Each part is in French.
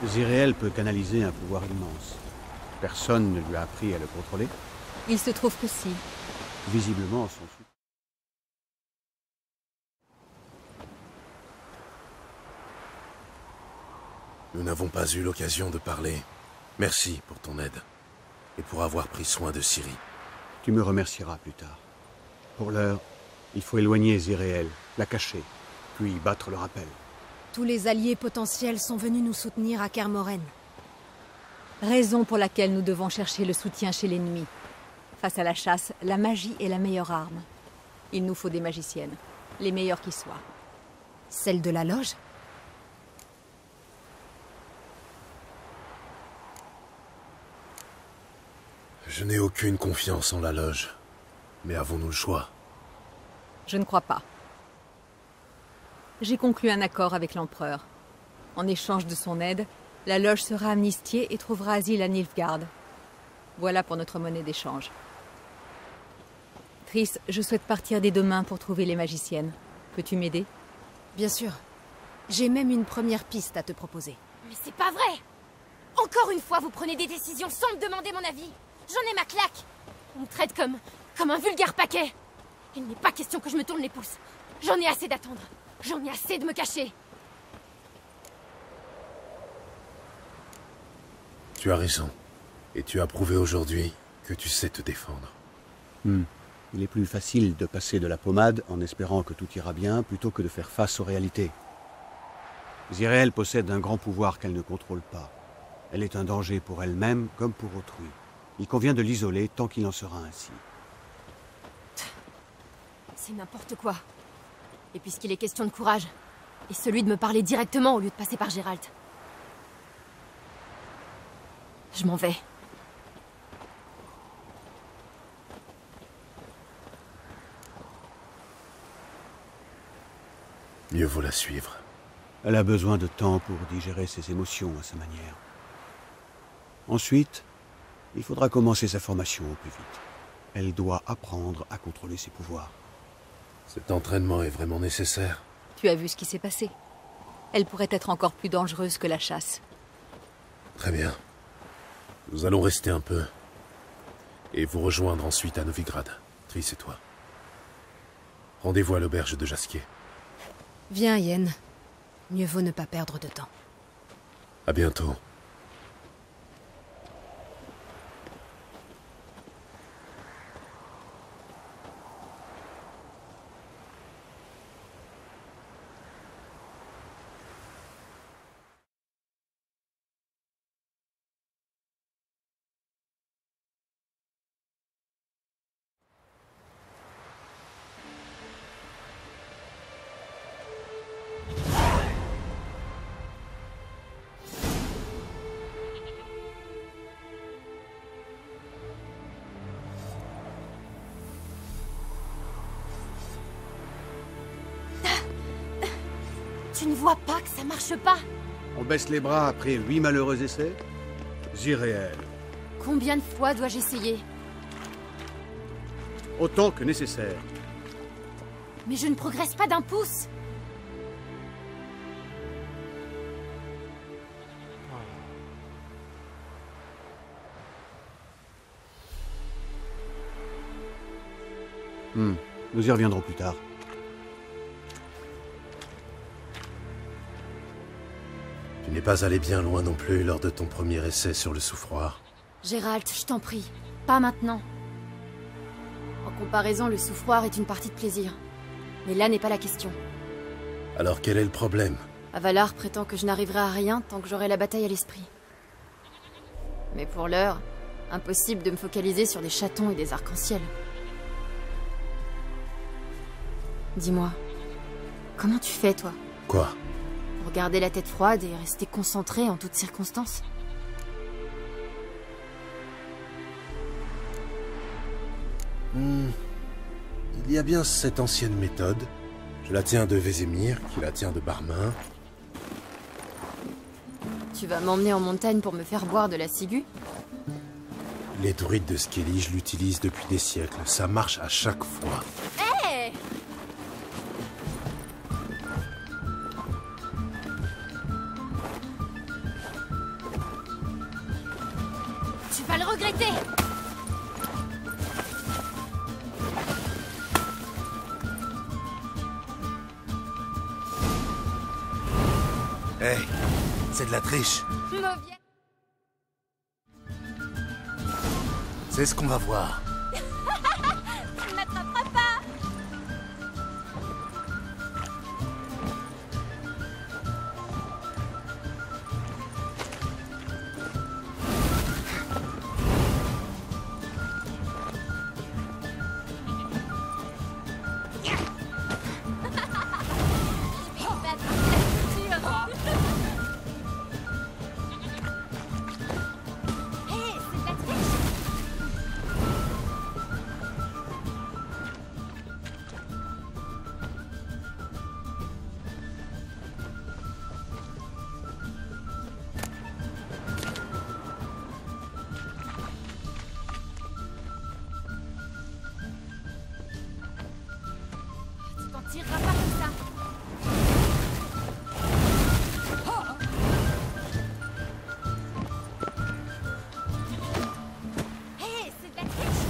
Ziréel peut canaliser un pouvoir immense. Personne ne lui a appris à le contrôler. Il se trouve que si. Visiblement, son soutien. Nous n'avons pas eu l'occasion de parler. Merci pour ton aide. Et pour avoir pris soin de Ciri. Tu me remercieras plus tard. Pour l'heure, il faut éloigner Ziréel, la cacher, puis battre le rappel. Tous les alliés potentiels sont venus nous soutenir à Kermoren. Raison pour laquelle nous devons chercher le soutien chez l'ennemi. Face à la chasse, la magie est la meilleure arme. Il nous faut des magiciennes, les meilleures qui soient. Celle de la loge? Je n'ai aucune confiance en la loge. Mais avons-nous le choix? Je ne crois pas. J'ai conclu un accord avec l'empereur. En échange de son aide, la loge sera amnistiée et trouvera asile à Nilfgaard. Voilà pour notre monnaie d'échange. Triss, je souhaite partir dès demain pour trouver les magiciennes. Peux-tu m'aider? Bien sûr. J'ai même une première piste à te proposer. Mais c'est pas vrai! Encore une fois, vous prenez des décisions sans me demander mon avis. J'en ai ma claque. On me traite comme un vulgaire paquet. Il n'est pas question que je me tourne les pouces. J'en ai assez d'attendre. J'en ai assez de me cacher. Tu as raison. Et tu as prouvé aujourd'hui que tu sais te défendre. Il est plus facile de passer de la pommade en espérant que tout ira bien plutôt que de faire face aux réalités. Ziréel possède un grand pouvoir qu'elle ne contrôle pas. Elle est un danger pour elle-même comme pour autrui. Il convient de l'isoler tant qu'il en sera ainsi. C'est n'importe quoi. Et puisqu'il est question de courage, et celui de me parler directement au lieu de passer par Geralt. Je m'en vais. Mieux vaut la suivre. Elle a besoin de temps pour digérer ses émotions à sa manière. Ensuite, il faudra commencer sa formation au plus vite. Elle doit apprendre à contrôler ses pouvoirs. Cet entraînement est vraiment nécessaire. Tu as vu ce qui s'est passé. Elle pourrait être encore plus dangereuse que la chasse. Très bien. Nous allons rester un peu. Et vous rejoindre ensuite à Novigrad. Triss et toi. Rendez-vous à l'auberge de Jaskier. Viens, Yen. Mieux vaut ne pas perdre de temps. À bientôt. Tu ne vois pas que ça marche pas? On baisse les bras après 8 malheureux essais? Ziréel. Combien de fois dois-je essayer? Autant que nécessaire. Mais je ne progresse pas d'un pouce. Nous y reviendrons plus tard. Tu n'es pas allé bien loin non plus lors de ton premier essai sur le souffroir. Geralt, je t'en prie, pas maintenant. En comparaison, le souffroir est une partie de plaisir. Mais là n'est pas la question. Alors quel est le problème? Avalar prétend que je n'arriverai à rien tant que j'aurai la bataille à l'esprit. Mais pour l'heure, impossible de me focaliser sur des chatons et des arcs-en-ciel. Dis-moi, comment tu fais, toi? Quoi? Pour garder la tête froide et rester concentré en toutes circonstances? Il y a bien cette ancienne méthode. Je la tiens de Vézémir, qui la tient de Barmin. Tu vas m'emmener en montagne pour me faire boire de la ciguë? Les druides de Skellige l'utilisent depuis des siècles. Ça marche à chaque fois. Hé! Tu vas le regretter! Hey, c'est de la triche. Mauvais. C'est ce qu'on va voir. Tu ne m'attraperas pas! Je vais te battre à la couture. Hé, c'est de la triche! Tu t'en tireras pas comme ça. Hé, c'est de la triche.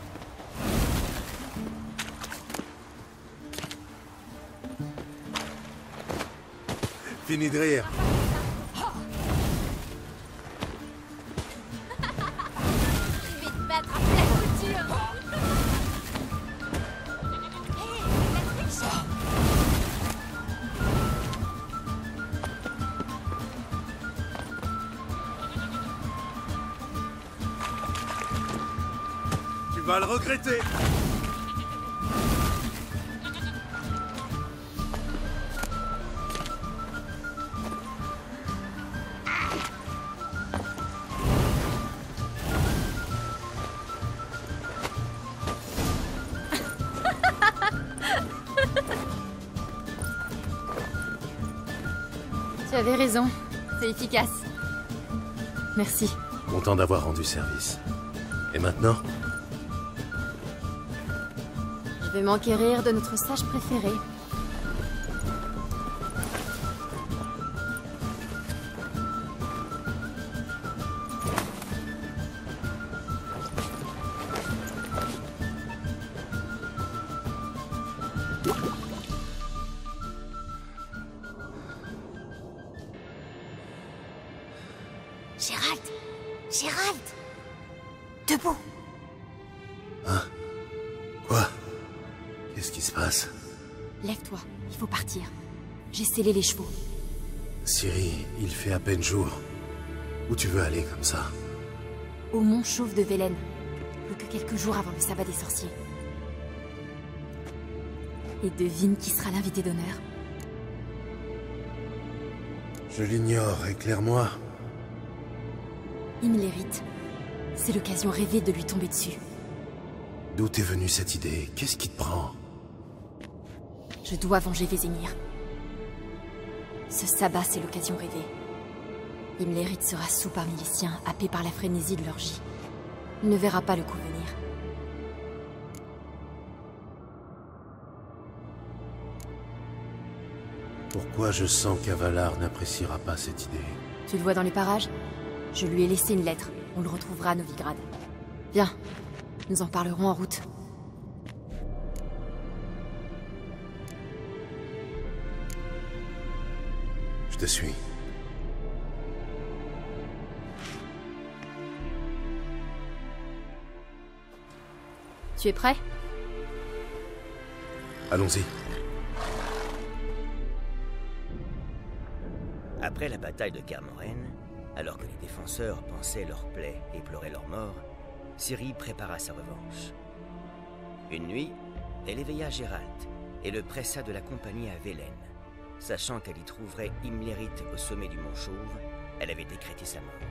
Fini de rire. Je vais te battre à la couture. Hé, c'est de la triche. Tu vas le regretter. Tu avais raison. C'est efficace. Merci. Content d'avoir rendu service. Et maintenant? Je vais m'enquérir de notre sage préféré. Gérald! Gérald! Debout! Quoi? Qu'est-ce qui se passe? Lève-toi, il faut partir. J'ai scellé les chevaux. Ciri, il fait à peine jour. Où tu veux aller comme ça? Au mont Chauve de Velen. Plus que quelques jours avant le sabbat des sorciers. Et devine qui sera l'invité d'honneur. Je l'ignore, éclaire-moi. Imlerith. C'est l'occasion rêvée de lui tomber dessus. D'où t'es venue cette idée? Qu'est-ce qui te prend? Je dois venger Vézémir. Ce sabbat, c'est l'occasion rêvée. Imlerith sera sous parmi les siens, happé par la frénésie de l'orgie. Il ne verra pas le coup venir. Pourquoi je sens qu'Avalar n'appréciera pas cette idée? Tu le vois dans les parages? Je lui ai laissé une lettre. On le retrouvera à Novigrad. Viens, nous en parlerons en route. Je te suis. Tu es prêt? Allons-y. Après la bataille de Kermoren, alors que les défenseurs pansaient leurs plaies et pleuraient leur mort, Ciri prépara sa revanche. Une nuit, elle éveilla Gérald et le pressa de l'accompagner à Velen. Sachant qu'elle y trouverait Imlerith au sommet du mont Chauve, elle avait décrété sa mort.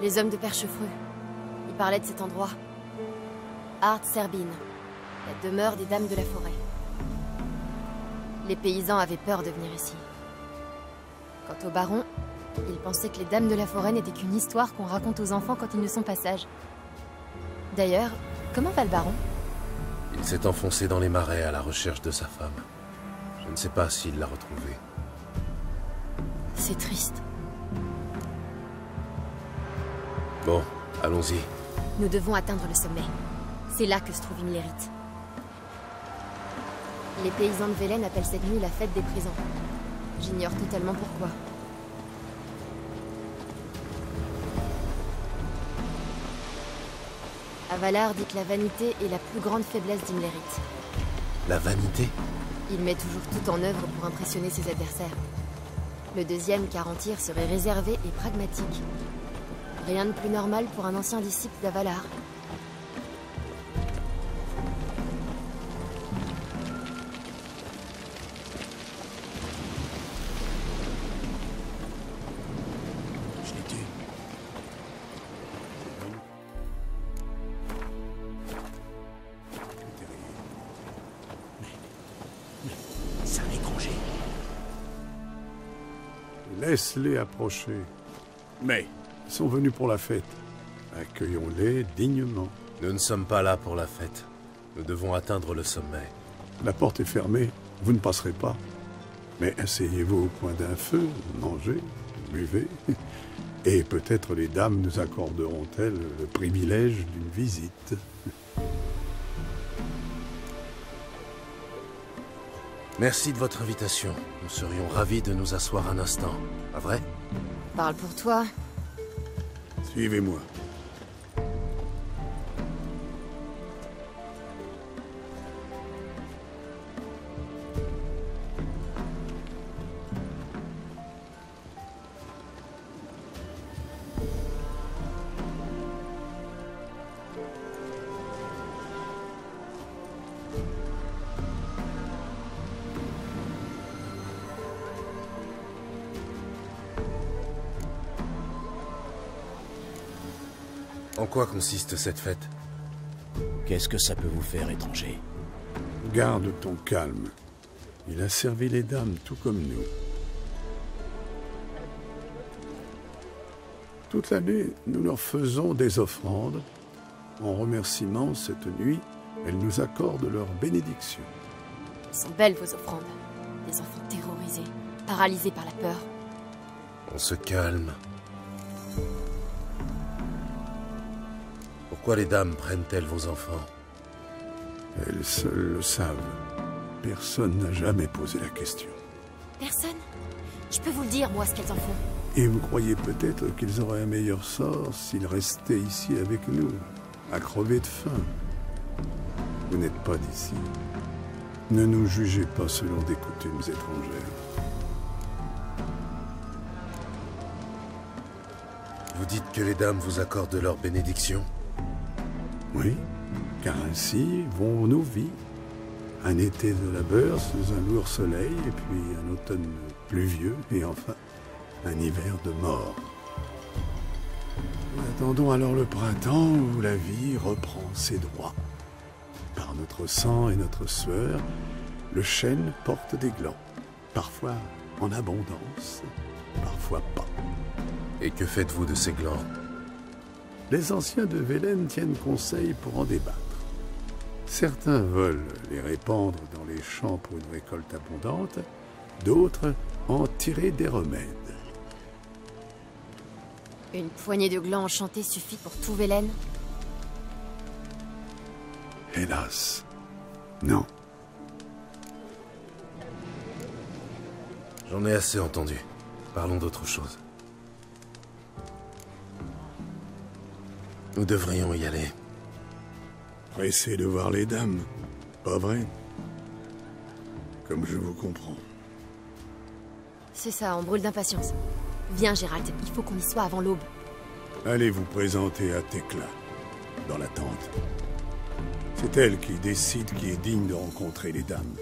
Les hommes de Perchefreux. Ils parlaient de cet endroit. Art Serbine, la demeure des dames de la forêt. Les paysans avaient peur de venir ici. Quant au baron, il pensait que les dames de la forêt n'étaient qu'une histoire qu'on raconte aux enfants quand ils ne sont pas sages. D'ailleurs, comment va le baron? Il s'est enfoncé dans les marais à la recherche de sa femme. Je ne sais pas s'il l'a retrouvée. C'est triste. Bon, allons-y. Nous devons atteindre le sommet. C'est là que se trouve Imlerith. Les paysans de Velen appellent cette nuit la fête des présents. J'ignore totalement pourquoi. Avalar dit que la vanité est la plus grande faiblesse d'Imlerith. La vanité? Il met toujours tout en œuvre pour impressionner ses adversaires. Le deuxième, Carentir, serait réservé et pragmatique. Rien de plus normal pour un ancien disciple d'Avalar. Je l'ai tué. C'est un étranger. Laisse-les approcher. Mais Ils sont venus pour la fête. Accueillons-les dignement. Nous ne sommes pas là pour la fête. Nous devons atteindre le sommet. La porte est fermée, vous ne passerez pas. Mais asseyez-vous au coin d'un feu, mangez, buvez. Et peut-être les dames nous accorderont-elles le privilège d'une visite. Merci de votre invitation. Nous serions ravis de nous asseoir un instant. Pas vrai? Parle pour toi. Suivez-moi. En quoi consiste cette fête? qu'est-ce que ça peut vous faire, étranger? Garde ton calme. Il a servi les dames tout comme nous. Toute l'année, nous leur faisons des offrandes. En remerciement, cette nuit, elles nous accordent leur bénédiction. Sont belles vos offrandes. Des enfants terrorisés, paralysés par la peur. On se calme. Pourquoi les dames prennent-elles vos enfants? Elles seules le savent. Personne n'a jamais posé la question. Personne? Je peux vous le dire, moi, ce qu'elles en font. Et vous croyez peut-être qu'ils auraient un meilleur sort s'ils restaient ici avec nous, à crever de faim. Vous n'êtes pas d'ici. Ne nous jugez pas selon des coutumes étrangères. Vous dites que les dames vous accordent leur bénédiction? Oui, car ainsi vont nos vies. Un été de labeur sous un lourd soleil, et puis un automne pluvieux, et enfin, un hiver de mort. Nous attendons alors le printemps où la vie reprend ses droits. Par notre sang et notre sueur, le chêne porte des glands, parfois en abondance, parfois pas. Et que faites-vous de ces glands? Les anciens de Velen tiennent conseil pour en débattre. Certains veulent les répandre dans les champs pour une récolte abondante, d'autres en tirer des remèdes. Une poignée de glands enchantés suffit pour tout Velen? Hélas, non. J'en ai assez entendu. Parlons d'autre chose. Nous devrions y aller. Pressé de voir les dames, pas vrai? Comme je vous comprends. C'est ça, on brûle d'impatience. Viens, Gérald, il faut qu'on y soit avant l'aube. Allez vous présenter à Tekla, dans la tente. C'est elle qui décide qui est digne de rencontrer les dames.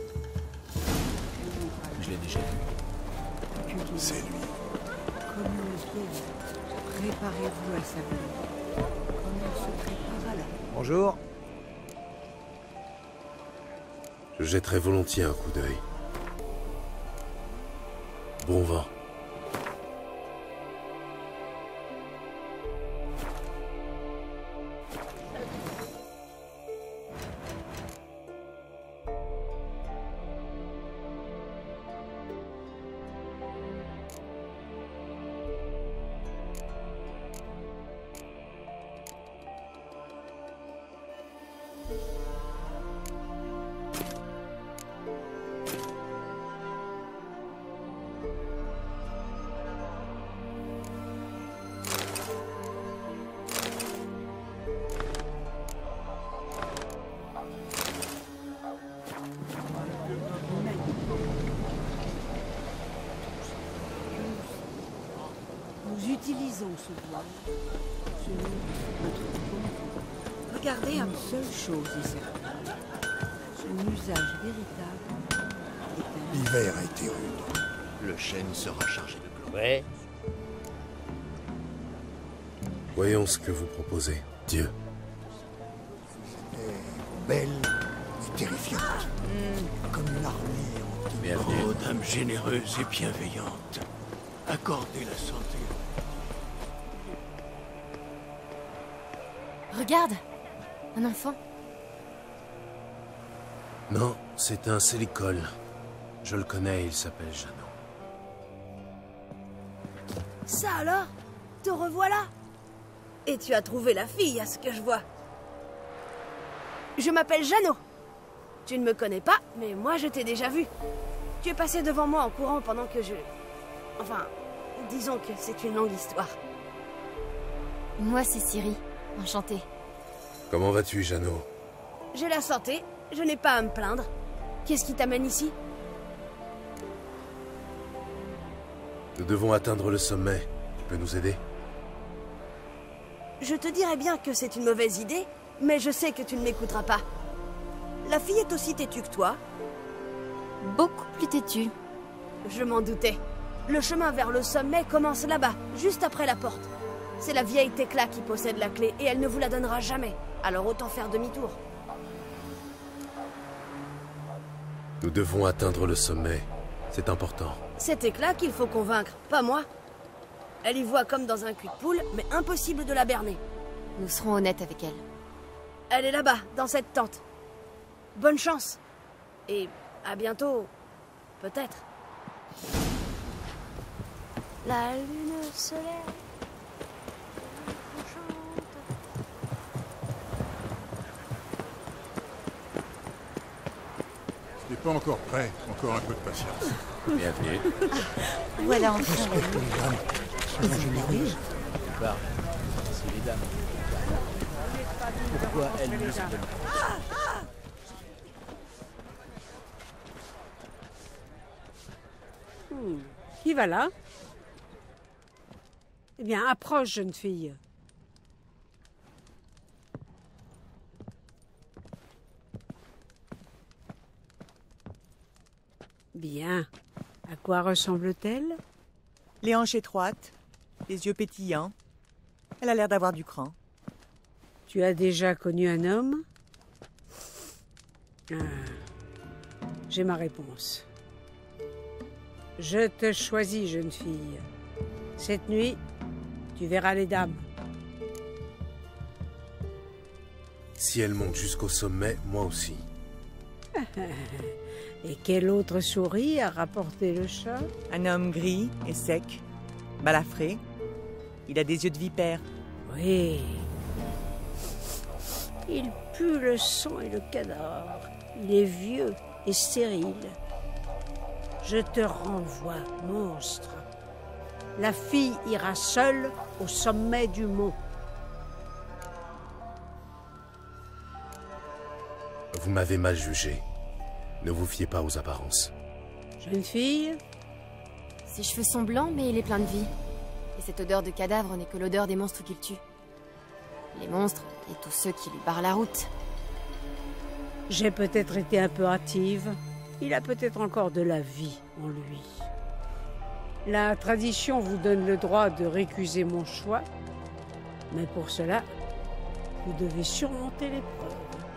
Je l'ai déjà vu. C'est lui. Préparez-vous à sa venue, comme on se prépare à la... Bonjour. Je jetterai volontiers un coup d'œil. Bon vent. Nous utilisons ce voile selon notre volonté. Regardez, une seule chose est certaine. Son usage véritable est un... L'hiver a été rude. Le chêne sera chargé de plomb. Ouais. Voyons ce que vous proposez, Dieu. Belle et terrifiante. Comme une armée en Bienvenue. Oh, dame généreuse et bienveillante. Accordez la santé. Regarde! Un enfant. Non, c'est un Célicole. Je le connais, il s'appelle Jeannot. Ça alors? Te revoilà? Et tu as trouvé la fille, à ce que je vois. Je m'appelle Jeannot. Tu ne me connais pas, mais moi je t'ai déjà vu. Tu es passé devant moi en courant pendant que je... Enfin, disons que c'est une longue histoire. Moi, c'est Ciri. Enchantée. Comment vas-tu, Jeannot? J'ai la santé, je n'ai pas à me plaindre. Qu'est-ce qui t'amène ici? Nous devons atteindre le sommet. Tu peux nous aider? Je te dirais bien que c'est une mauvaise idée, mais je sais que tu ne m'écouteras pas. La fille est aussi têtue que toi. Beaucoup plus têtue. Je m'en doutais. Le chemin vers le sommet commence là-bas, juste après la porte. C'est la vieille Tecla qui possède la clé, et elle ne vous la donnera jamais. Alors autant faire demi-tour. Nous devons atteindre le sommet. C'est important. C'est Tecla qu'il faut convaincre, pas moi. Elle y voit comme dans un cul de poule, mais impossible de la berner. Nous serons honnêtes avec elle. Elle est là-bas, dans cette tente. Bonne chance. Et à bientôt. Peut-être. La lune se lève. Je n'ai pas encore prêt. Encore un peu de patience. Bienvenue. Voilà enfin la lune. Soyons généreux. C'est les dames. Pourquoi elles ne se donnent pas? Qui va là? Eh bien, approche, jeune fille. Bien. À quoi ressemble-t-elle? Les hanches étroites, les yeux pétillants. Elle a l'air d'avoir du cran. Tu as déjà connu un homme? J'ai ma réponse. Je te choisis, jeune fille. Cette nuit, tu verras les dames. Si elle monte jusqu'au sommet, moi aussi. Et quelle autre souris a rapporté le chat? Un homme gris et sec, balafré. Il a des yeux de vipère. Oui. Il pue le sang et le cadavre. Il est vieux et stérile. Je te renvoie, monstre. La fille ira seule au sommet du mont. Vous m'avez mal jugé. Ne vous fiez pas aux apparences. Jeune fille? Ses cheveux sont blancs, mais il est plein de vie. Et cette odeur de cadavre n'est que l'odeur des monstres qu'il tue. Les monstres et tous ceux qui lui barrent la route. J'ai peut-être été un peu hâtive. Il a peut-être encore de la vie en lui. La tradition vous donne le droit de récuser mon choix, mais pour cela, vous devez surmonter l'épreuve.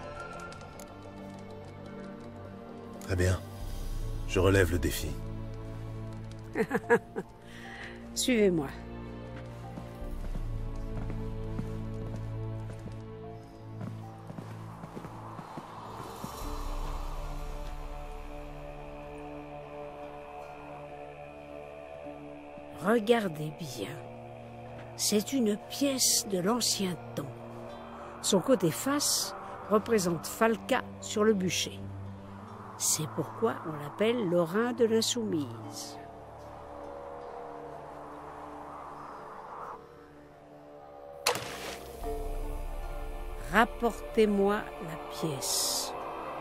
Très bien. Je relève le défi. Suivez-moi. Regardez bien. C'est une pièce de l'ancien temps. Son côté face représente Falka sur le bûcher. C'est pourquoi on l'appelle l'Orin de l'Insoumise. Rapportez-moi la pièce.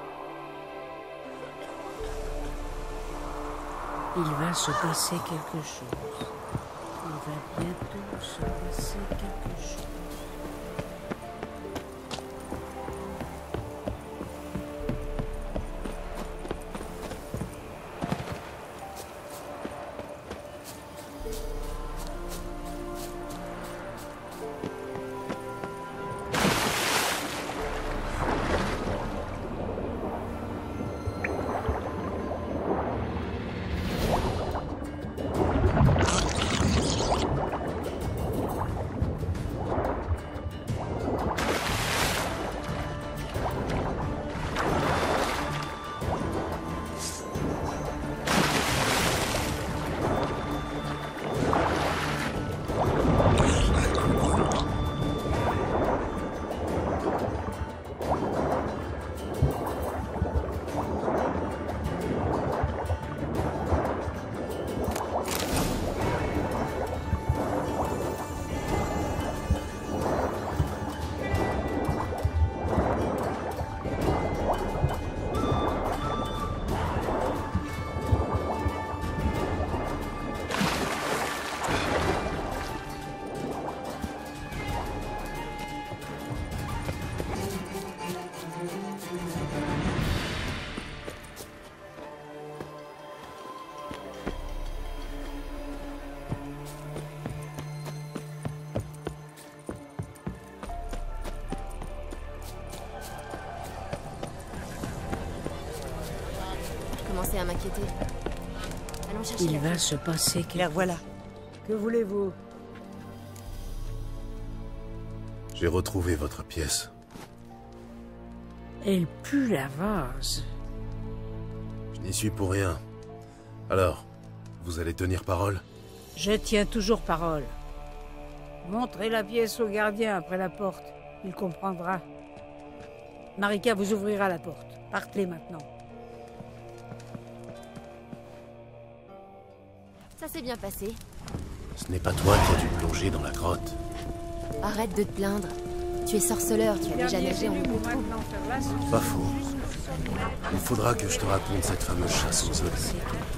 Il va se passer quelque chose. Il va bientôt se passer quelque chose. À m'inquiéter. Allons chercher. Il va se passer quelque... La voilà. Que voulez-vous? J'ai retrouvé votre pièce. Elle pue la vase. Je n'y suis pour rien. Alors, vous allez tenir parole? Je tiens toujours parole. Montrez la pièce au gardien après la porte. Il comprendra. Marika vous ouvrira la porte. Partez maintenant. Ça s'est bien passé. Ce n'est pas toi qui as dû plonger dans la grotte. Arrête de te plaindre. Tu es sorceleur, tu as déjà nagé en eau. Pas faux. Il faudra que je te raconte cette fameuse chasse aux œufs.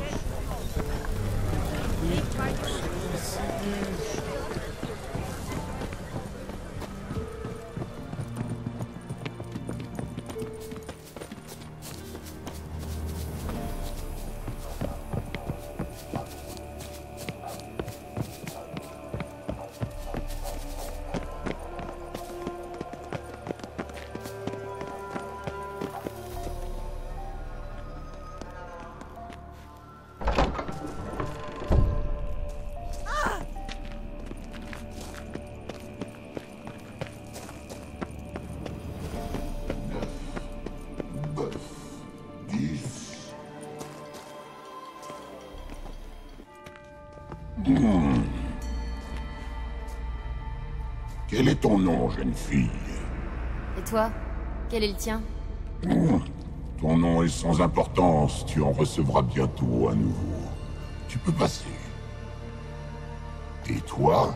Quel est ton nom, jeune fille? Et toi? Quel est le tien? Ton nom est sans importance, tu en recevras bientôt un nouveau. Tu peux passer. Et toi?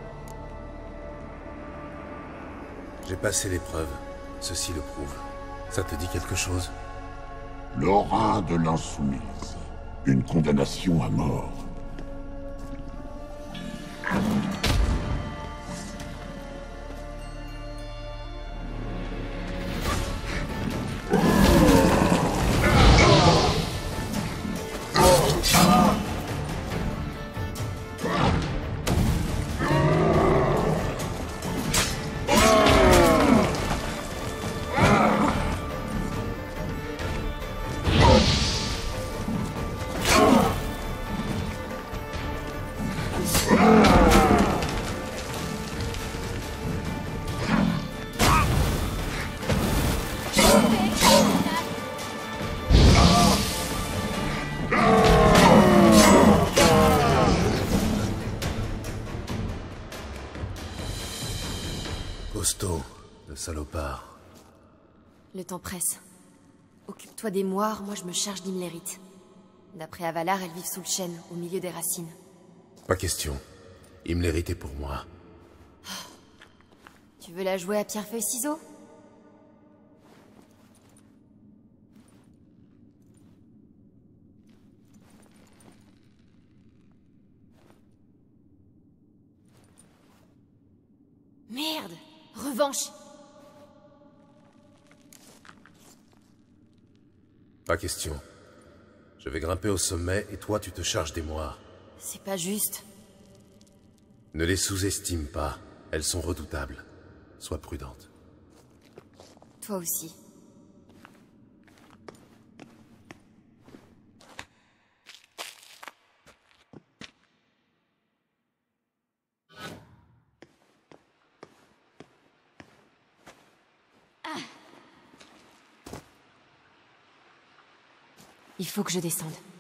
J'ai passé l'épreuve. Ceci le prouve. Ça te dit quelque chose? L'Orin de l'Insoumise. Une condamnation à mort. Le salopard. Le temps presse. Occupe-toi des moires, moi je me charge d'Imlerith. D'après Avalar, elles vivent sous le chêne, au milieu des racines. Pas question. Imlerith est pour moi. Tu veux la jouer à pierre-feuille-ciseaux? Merde! Revanche! Pas question. Je vais grimper au sommet et toi tu te charges des moires. C'est pas juste. Ne les sous-estime pas. Elles sont redoutables. Sois prudente. Toi aussi. Il faut que je descende.